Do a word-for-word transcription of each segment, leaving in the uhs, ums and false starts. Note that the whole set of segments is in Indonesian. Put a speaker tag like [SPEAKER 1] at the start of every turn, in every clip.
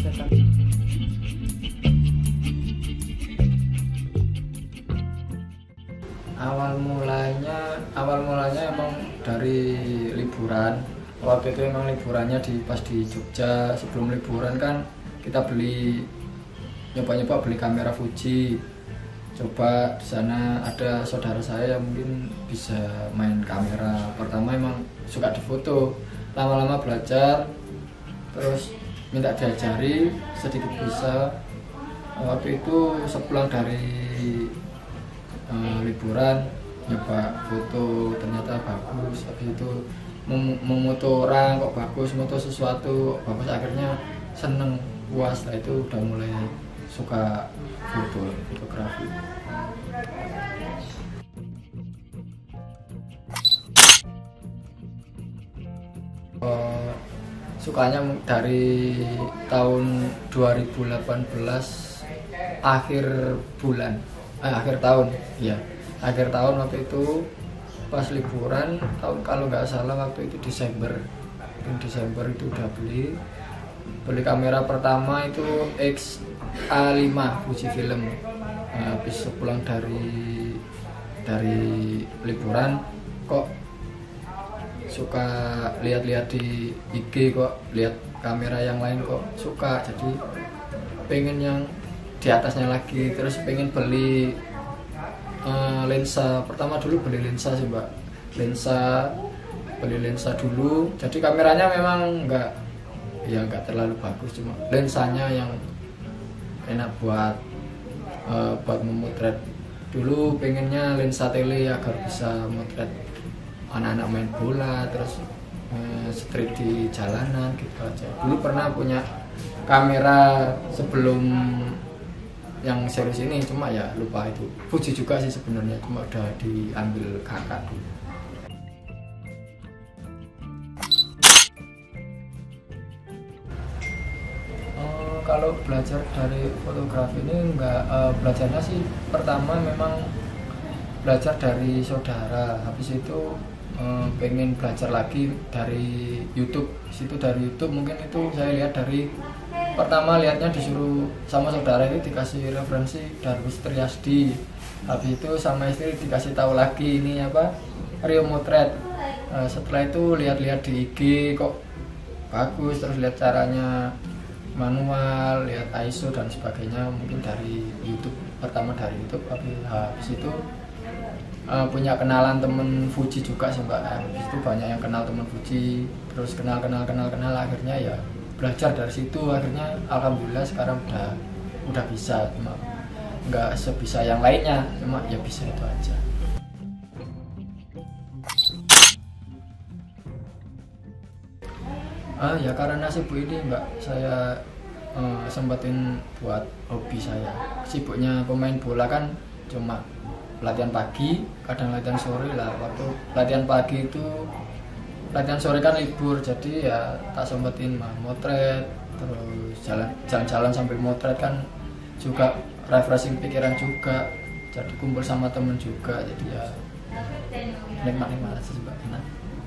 [SPEAKER 1] datang. Awal mulanya, awal mulanya emang dari liburan. Waktu itu emang liburannya di pas di Jogja. Sebelum liburan kan kita beli nyoba-nyoba beli kamera Fuji. Coba di sana ada saudara saya yang mungkin bisa main kamera. Pertama emang suka difoto, lama-lama belajar, terus minta diajari sedikit bisa. Waktu itu sepulang dari uh, liburan nyoba foto, ternyata bagus. Habis itu mem memoto orang kok bagus, moto sesuatu bagus, akhirnya seneng, puas. Lah itu udah mulai suka foto, fotografi. Uh, sukanya dari tahun dua ribu delapan belas akhir bulan, eh, akhir tahun, ya akhir tahun waktu itu pas liburan tahun kalau nggak salah waktu itu Desember, Desember itu udah beli beli kamera pertama itu X A lima Fujifilm. Nah, habis pulang dari dari liburan kok suka lihat-lihat di I G, kok lihat kamera yang lain kok suka, jadi pengen yang di atasnya lagi, terus pengen beli uh, lensa. Pertama dulu beli lensa sih mbak, lensa beli lensa dulu. Jadi kameranya memang nggak ya nggak terlalu bagus, cuma lensanya yang enak buat uh, buat memotret. Dulu pengennya lensa tele agar bisa motret anak-anak main bola, terus uh, street di jalanan gitu aja. Dulu pernah punya kamera sebelum yang serius ini, cuma ya lupa itu. Fuji juga sih sebenarnya, cuma udah diambil kakak dulu. Kalau belajar dari fotografi ini enggak, uh, belajarnya sih pertama memang belajar dari saudara. Habis itu uh, pengen belajar lagi dari YouTube. Situ dari YouTube mungkin itu saya lihat dari pertama lihatnya disuruh sama saudara itu dikasih referensi Darwis Triasdi. Habis itu sama istri dikasih tahu lagi ini apa Rio Motret. Uh, setelah itu lihat-lihat di I G kok bagus, terus lihat caranya manual, lihat I S O dan sebagainya, mungkin dari YouTube. Pertama dari YouTube, habis itu uh, punya kenalan temen Fuji juga sih mbak. Habis itu banyak yang kenal temen Fuji, terus kenal kenal kenal kenal akhirnya ya belajar dari situ. Akhirnya alhamdulillah sekarang udah udah bisa, cuma nggak sebisa yang lainnya, cuma ya bisa itu aja. Ah ya karena sibuk ini mbak, saya uh, sempetin buat hobi saya. Sibuknya pemain bola kan cuma latihan pagi, kadang latihan sore lah. Waktu latihan pagi itu, latihan sore kan libur, jadi ya tak sempetin mah motret, terus jalan jalan-jalan sambil motret kan juga refreshing pikiran juga. Jadi kumpul sama temen juga, jadi ya nikmat-nikmat aja sih mbak, enak.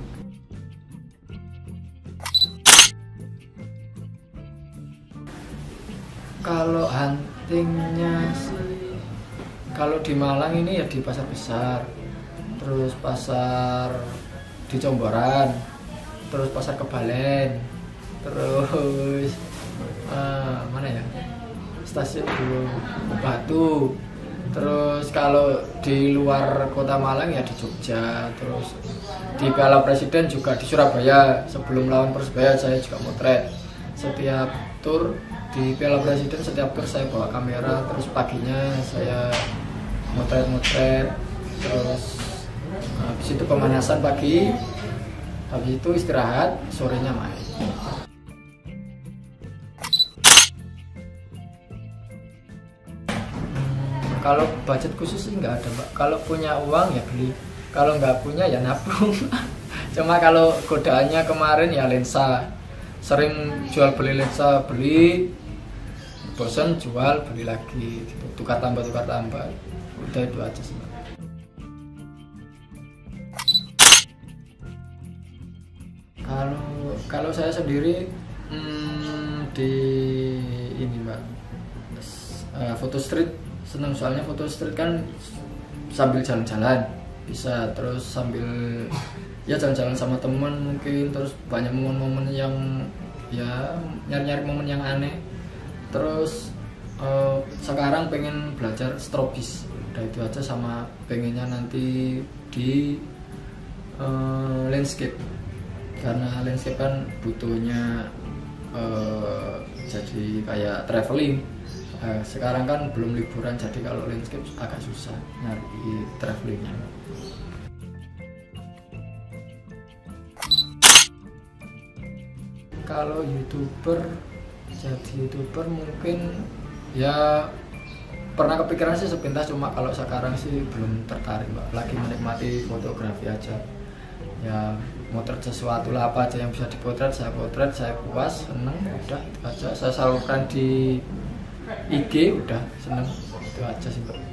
[SPEAKER 1] Kalau huntingnya sih, kalau di Malang ini ya di pasar besar, terus pasar di Comboran, terus pasar Kebalen, terus uh, mana ya, stasiun Batu. Terus kalau di luar kota Malang ya di Jogja, terus di Piala Presiden juga di Surabaya. Sebelum lawan Persebaya saya juga motret. Setiap tur di Piala Presiden, setiap tur saya bawa kamera, terus paginya saya motret-motret, terus habis itu pemanasan pagi, habis itu istirahat, sorenya main. Hmm, kalau budget khusus sih nggak ada mbak. Kalau punya uang ya beli, kalau nggak punya ya nabung. Cuma kalau godaannya kemarin ya lensa, sering jual beli lensa, beli bosan jual beli lagi gitu. Tukar tambah tukar tambah, udah itu aja sih. Kalau kalau saya sendiri hmm, di ini mbak, uh, foto street seneng, soalnya foto street kan sambil jalan-jalan bisa, terus sambil ya jalan-jalan sama teman mungkin, terus banyak momen-momen yang ya nyari-nyari momen yang aneh. Terus uh, sekarang pengen belajar strobis, udah itu aja, sama pengennya nanti di uh, landscape, karena landscape kan butuhnya uh, jadi kayak traveling. Uh, sekarang kan belum liburan, jadi kalau landscape agak susah nyari travelingnya. Kalau youtuber, jadi youtuber mungkin ya pernah kepikiran sih sepintas, cuma kalau sekarang sih belum tertarik mbak, lagi menikmati fotografi aja. Ya motret sesuatu lah, apa aja yang bisa dipotret saya potret, saya puas, seneng, udah itu aja. Saya salurkan di I G, udah seneng, itu aja sih mbak.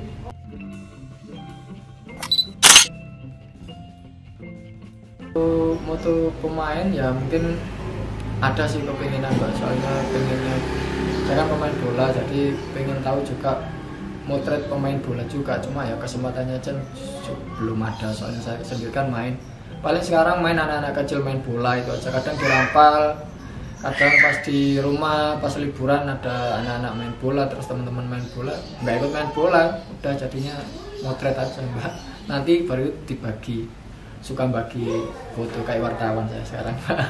[SPEAKER 1] Moto pemain ya mungkin ada sih kepinginan mbak, soalnya pengennya, saya kan pemain bola, jadi pengen tahu juga motret pemain bola juga, cuma ya kesempatannya aja belum ada, soalnya saya sendiri kan main, paling sekarang main anak-anak kecil main bola itu aja, kadang dirampal, kadang pas di rumah pas liburan ada anak-anak main bola, terus teman-teman main bola nggak ikut main bola, udah jadinya motret aja mbak, nanti baru dibagi, suka bagi foto kayak wartawan saya sekarang mbak.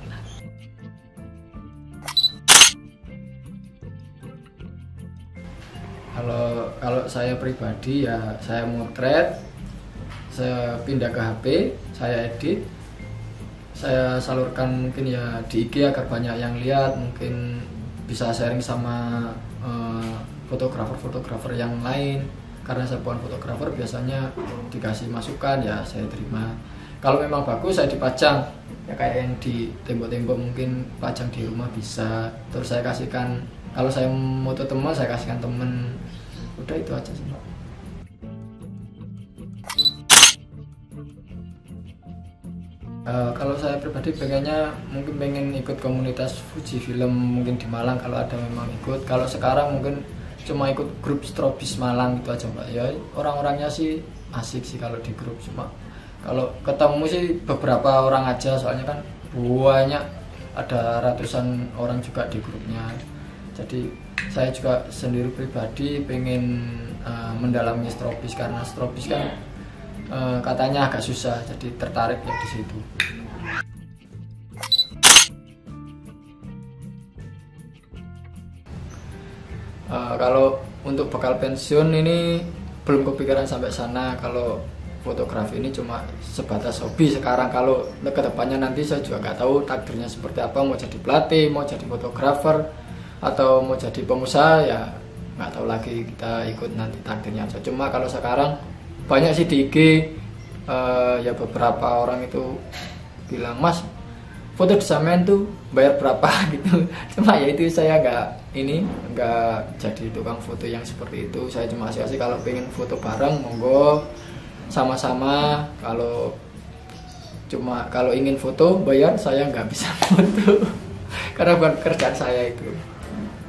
[SPEAKER 1] Kalau kalau saya pribadi ya saya motret, saya pindah ke H P, saya edit, saya salurkan mungkin ya di I G agar banyak yang lihat, mungkin bisa sharing sama fotografer-fotografer uh, yang lain, karena saya bukan fotografer, biasanya dikasih masukan ya saya terima. Kalau memang bagus saya dipajang, ya kayak yang di tembok-tembok mungkin pajang di rumah bisa, terus saya kasihkan. Kalau saya moto teman, saya kasihkan temen. Udah itu aja sih mbak. Uh, kalau saya pribadi pengennya mungkin pengen ikut komunitas Fuji Film mungkin di Malang, kalau ada memang ikut. Kalau sekarang mungkin cuma ikut grup Strobis Malang itu aja mbak. Ya orang-orangnya sih asik sih kalau di grup, cuma kalau ketemu sih beberapa orang aja, soalnya kan banyak, ada ratusan orang juga di grupnya. Jadi saya juga sendiri pribadi pengen uh, mendalami strobis, karena strobis kan uh, katanya agak susah, jadi tertarik ya di situ. Uh, kalau untuk bakal pensiun ini belum kepikiran sampai sana. Kalau fotografi ini cuma sebatas hobi sekarang. Kalau kedepannya nanti saya juga nggak tahu takdirnya seperti apa, mau jadi pelatih, mau jadi fotografer, atau mau jadi pengusaha, ya nggak tahu lagi, kita ikut nanti takdirnya aja. Cuma kalau sekarang banyak sih di I G uh, ya beberapa orang itu bilang, mas foto di Samen tuh bayar berapa gitu. Cuma ya itu saya nggak ini nggak jadi tukang foto yang seperti itu. Saya cuma asik-asik, kalau pengen foto bareng monggo sama-sama. Kalau cuma kalau ingin foto bayar, saya nggak bisa foto karena bukan pekerjaan saya itu.